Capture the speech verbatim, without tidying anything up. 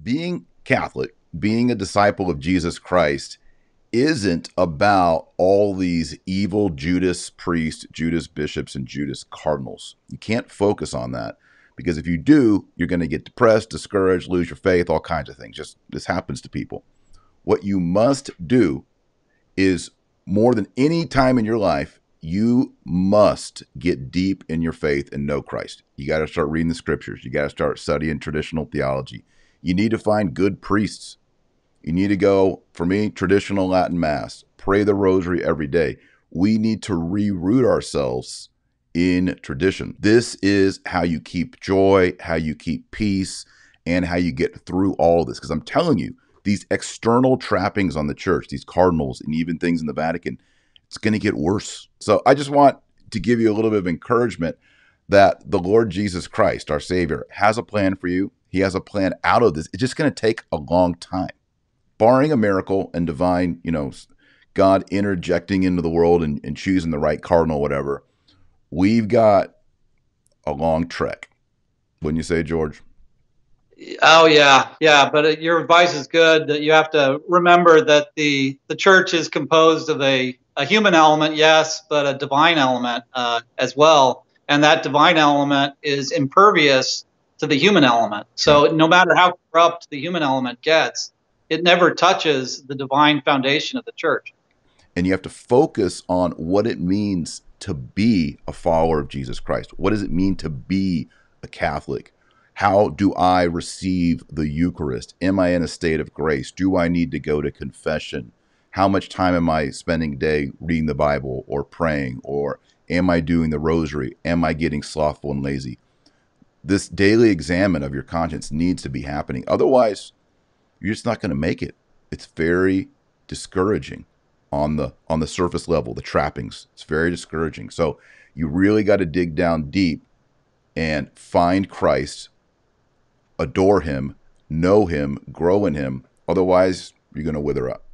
being Catholic, being a disciple of Jesus Christ, isn't about all these evil Judas priests, Judas bishops, and Judas cardinals. You can't focus on that, because if you do, you're going to get depressed, discouraged, lose your faith, all kinds of things. Just this happens to people. What you must do is, more than any time in your life, you must get deep in your faith and know Christ. You got to start reading the scriptures. You got to start studying traditional theology. You need to find good priests. You need to go, for me, traditional Latin Mass, pray the rosary every day. We need to reroot ourselves in tradition. This is how you keep joy, how you keep peace, and how you get through all of this. Because I'm telling you, these external trappings on the church, these cardinals, and even things in the Vatican, it's going to get worse. So I just want to give you a little bit of encouragement that the Lord Jesus Christ, our Savior, has a plan for you. He has a plan out of this. It's just going to take a long time. Barring a miracle and divine, you know, God interjecting into the world and, and choosing the right cardinal, whatever, we've got a long trek. Wouldn't you say, George? Oh, yeah. Yeah. But your advice is good, that you have to remember that the, the church is composed of a, a human element, yes, but a divine element uh, as well. And that divine element is impervious to the human element. So no matter how corrupt the human element gets, it never touches the divine foundation of the church. And you have to focus on what it means to be a follower of Jesus Christ. What does it mean to be a Catholic? How do I receive the Eucharist? Am I in a state of grace? Do I need to go to confession? How much time am I spending a day reading the Bible or praying? Or am I doing the rosary? Am I getting slothful and lazy? This daily examine of your conscience needs to be happening. Otherwise, you're just not going to make it. It's very discouraging on the on the surface level, the trappings. It's very discouraging. So you really got to dig down deep and find Christ, adore him, know him, grow in him. Otherwise, you're going to wither up.